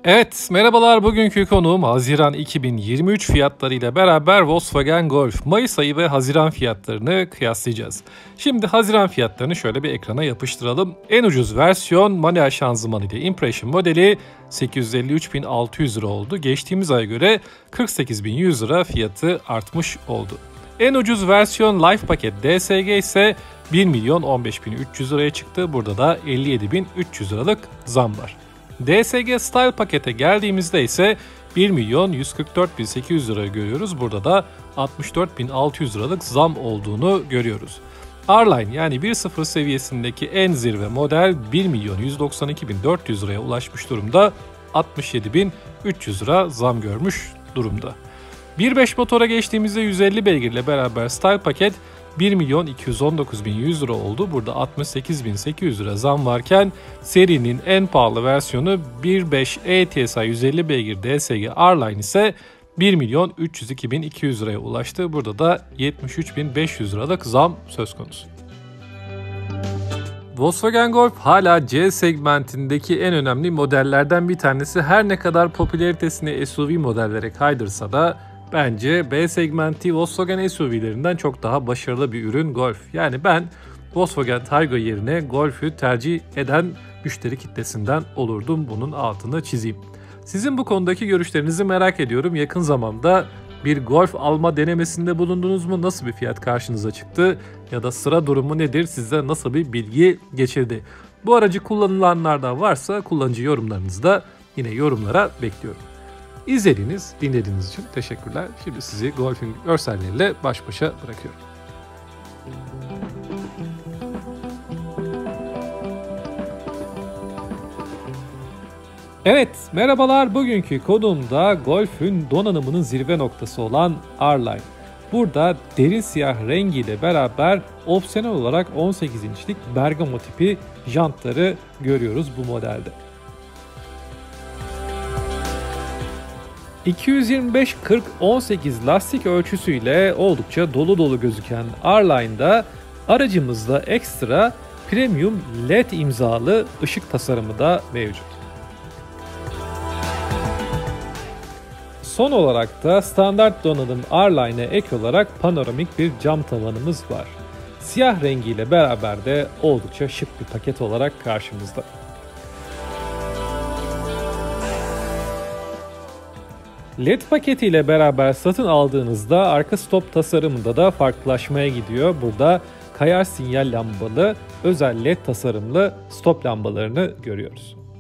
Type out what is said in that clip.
Evet, merhabalar. Bugünkü konuğum Haziran 2023 fiyatları ile beraber Volkswagen Golf. Mayıs ayı ve Haziran fiyatlarını kıyaslayacağız. Şimdi Haziran fiyatlarını şöyle bir ekrana yapıştıralım. En ucuz versiyon manuel şanzıman ile Impression modeli 853.600 lira oldu. Geçtiğimiz aya göre 48.100 lira fiyatı artmış oldu. En ucuz versiyon Life paket DSG ise 1.015.300 liraya çıktı. Burada da 57.300 liralık zam var. DSG Style pakete geldiğimizde ise 1.144.800 lira görüyoruz. Burada da 64.600 liralık zam olduğunu görüyoruz. R-Line yani 1.0 seviyesindeki en zirve model 1.192.400 liraya ulaşmış durumda. 67.300 lira zam görmüş durumda. 1.5 motora geçtiğimizde 150 beygirle beraber Style paket 1.219.100 lira oldu. Burada 68.800 lira zam varken serinin en pahalı versiyonu 1.5 E-TSI 150 beygir DSG R-Line ise 1.302.200 liraya ulaştı. Burada da 73.500 liralık zam söz konusu. Volkswagen Golf hala C segmentindeki en önemli modellerden bir tanesi. Her ne kadar popülaritesini SUV modellere kaydırsa da bence B segmenti Volkswagen SUV'lerinden çok daha başarılı bir ürün Golf. Yani ben Volkswagen Taygo yerine Golf'ü tercih eden müşteri kitlesinden olurdum. Bunun altını çizeyim. Sizin bu konudaki görüşlerinizi merak ediyorum. Yakın zamanda bir Golf alma denemesinde bulundunuz mu? Nasıl bir fiyat karşınıza çıktı? Ya da sıra durumu nedir? Size nasıl bir bilgi geçirdi? Bu aracı kullanılanlardan varsa kullanıcı yorumlarınızı da yine yorumlara bekliyorum. İzlediğiniz, dinlediğiniz için teşekkürler. Şimdi sizi Golf'ün görselleriyle baş başa bırakıyorum. Evet, merhabalar. Bugünkü konuğumda Golf'ün donanımının zirve noktası olan R-Line. Burada derin siyah rengiyle beraber opsiyonel olarak 18 inçlik Bergamo tipi jantları görüyoruz bu modelde. 225-40-18 lastik ölçüsüyle oldukça dolu dolu gözüken R-Line'da aracımızda ekstra premium LED imzalı ışık tasarımı da mevcut. Son olarak da standart donanım R-Line'e ek olarak panoramik bir cam tavanımız var. Siyah rengiyle beraber de oldukça şık bir paket olarak karşımızda. LED paketiyle beraber satın aldığınızda arka stop tasarımında da farklılaşmaya gidiyor. Burada kayar sinyal lambalı özel LED tasarımlı stop lambalarını görüyoruz.